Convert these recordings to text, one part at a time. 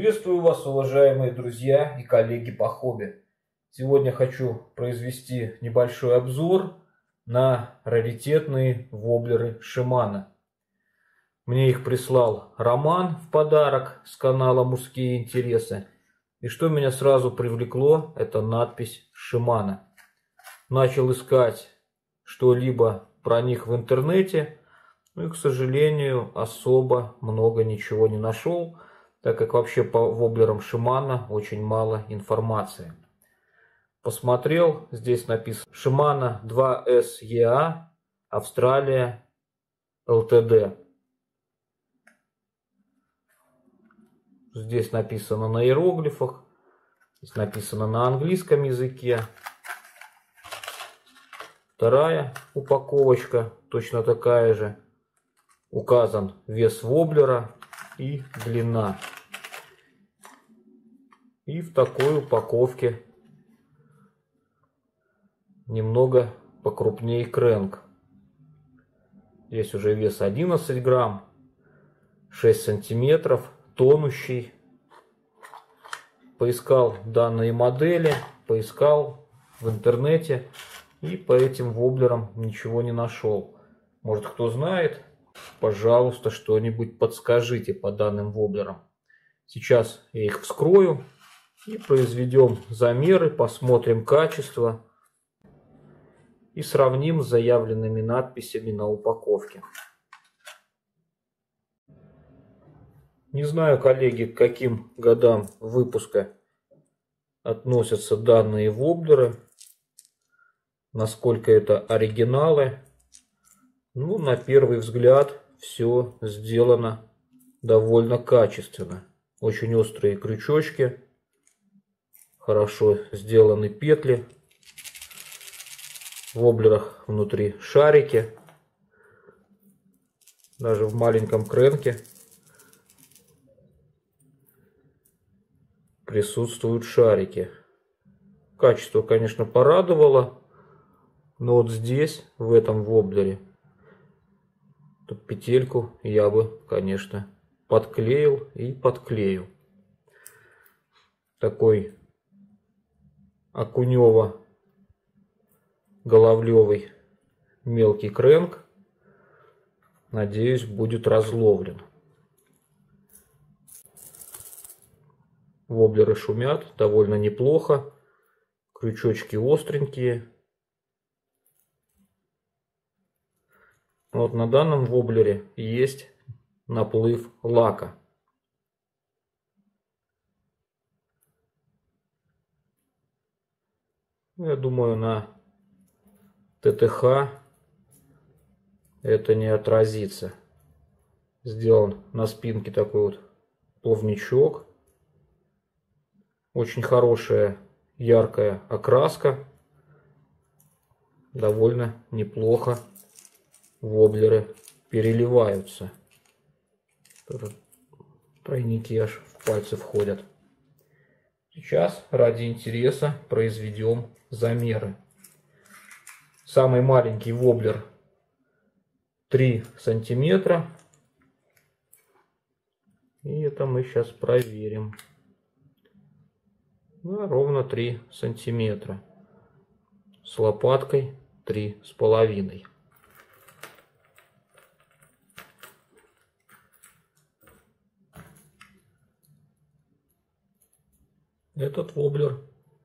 Приветствую вас, уважаемые друзья и коллеги по хобби. Сегодня хочу произвести небольшой обзор на раритетные воблеры Шимано. Мне их прислал Роман в подарок с канала «Мужские интересы». И что меня сразу привлекло, это надпись Шимано. Начал искать что-либо про них в интернете, и, к сожалению, особо много ничего не нашел, так как вообще по воблерам Шимано очень мало информации. Посмотрел, здесь написано Шимано 2S EA, Австралия, ЛТД. Здесь написано на иероглифах, здесь написано на английском языке. Вторая упаковочка точно такая же. Указан вес воблера и длина. И в такой упаковке немного покрупнее крэнк. Здесь уже вес 11 грамм, 6 сантиметров, тонущий. Поискал данные модели, поискал в интернете и по этим воблерам ничего не нашел. Может, кто знает, пожалуйста, что-нибудь подскажите по данным воблерам. Сейчас я их вскрою и произведем замеры, посмотрим качество и сравним с заявленными надписями на упаковке. Не знаю, коллеги, к каким годам выпуска относятся данные воблеры, насколько это оригиналы. Ну, на первый взгляд, все сделано довольно качественно. Очень острые крючочки, хорошо сделаны петли. В воблерах внутри шарики. Даже в маленьком крэнке присутствуют шарики. Качество, конечно, порадовало, но вот здесь, в этом воблере, тут петельку я бы, конечно, подклеил и подклею. Такой окунево-головлевый мелкий крэнк, надеюсь, будет разловлен. Воблеры шумят довольно неплохо, крючочки остренькие. Вот на данном воблере есть наплыв лака. Я думаю, на ТТХ это не отразится. Сделан на спинке такой вот плавничок. Очень хорошая яркая окраска. Довольно неплохо воблеры переливаются. Тройники аж в пальцы входят. Сейчас ради интереса произведем замеры. Самый маленький воблер 3 сантиметра. И это мы сейчас проверим. Да, ровно 3 сантиметра. С лопаткой 3,5. Этот воблер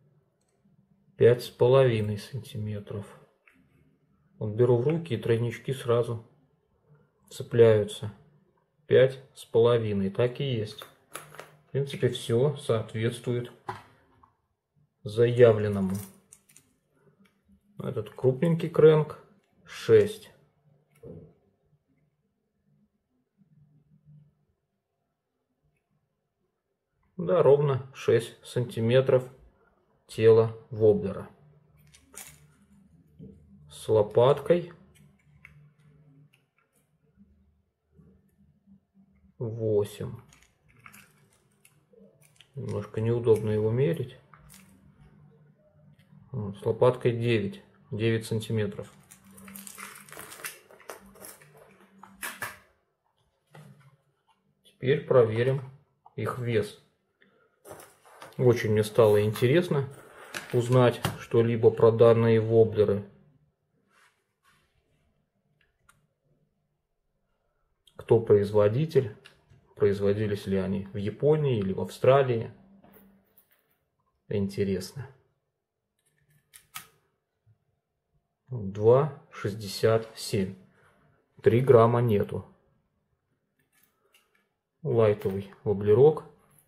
5,5 сантиметров. Вот беру в руки, и тройнички сразу цепляются. 5,5. Так и есть. В принципе, все соответствует заявленному. Этот крупненький крэнк 6. Да, ровно 6 сантиметров тела воблера. С лопаткой 8. Немножко неудобно его мерить. С лопаткой 9 сантиметров. Теперь проверим их вес. Очень мне стало интересно узнать что-либо про данные воблеры. Кто производитель? Производились ли они в Японии или в Австралии? Интересно. 2,67. 3 грамма нету. Лайтовый воблерок.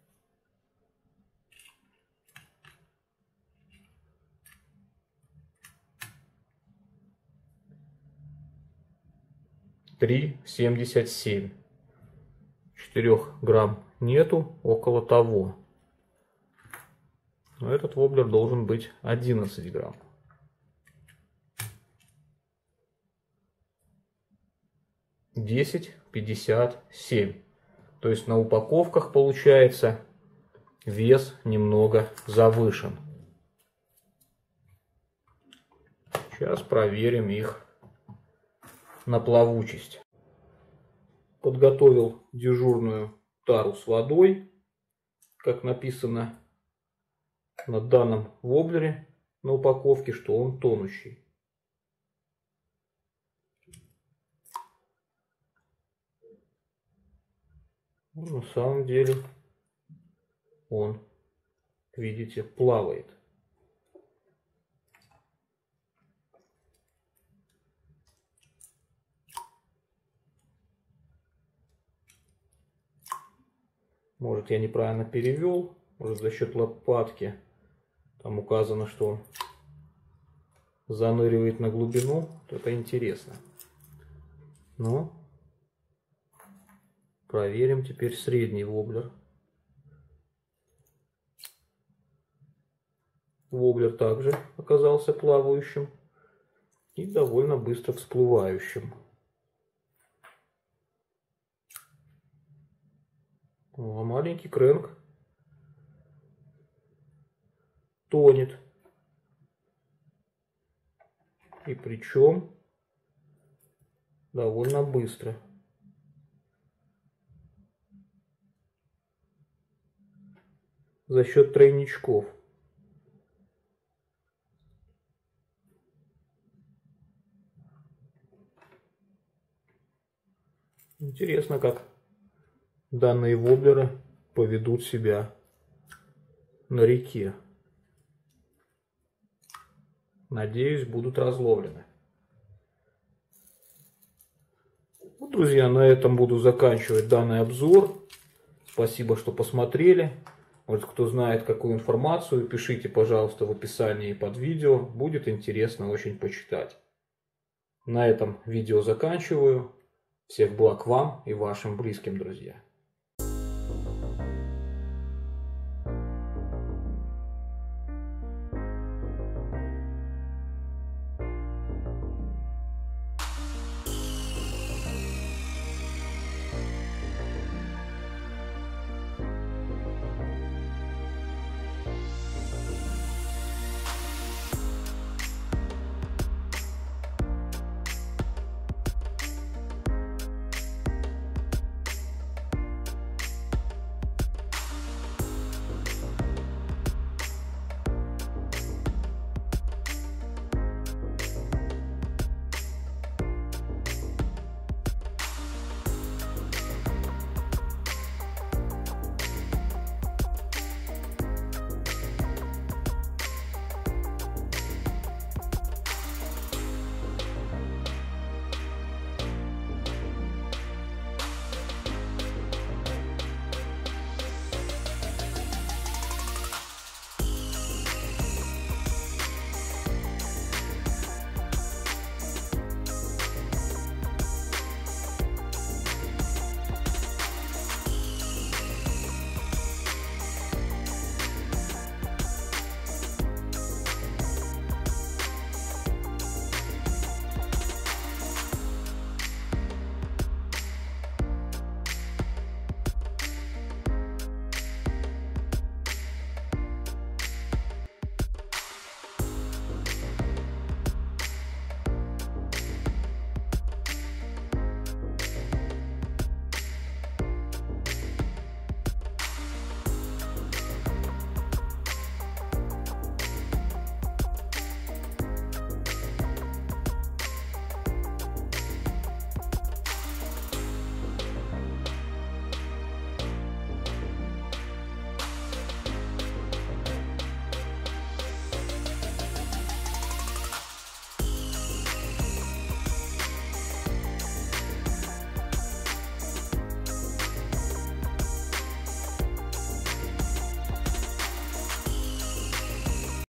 $3,77. 4 грамм нету, около того. Но этот воблер должен быть 11 грамм. $10,57. То есть на упаковках получается вес немного завышен. Сейчас проверим их на плавучесть. Подготовил дежурную тару с водой, как написано на данном воблере на упаковке, что он тонущий. На самом деле он, видите, плавает. Может, я неправильно перевел, может, за счет лопатки. Там указано, что он заныривает на глубину. Это интересно. Но проверим теперь средний воблер. Воблер также оказался плавающим и довольно быстро всплывающим. А маленький крэнк тонет. И причем довольно быстро. За счет тройничков. Интересно, как данные воблеры поведут себя на реке. Надеюсь, будут разловлены. Ну, друзья, на этом буду заканчивать данный обзор. Спасибо, что посмотрели. Может, кто знает какую информацию, пишите, пожалуйста, в описании под видео. Будет интересно очень почитать. На этом видео заканчиваю. Всех благ вам и вашим близким, друзья.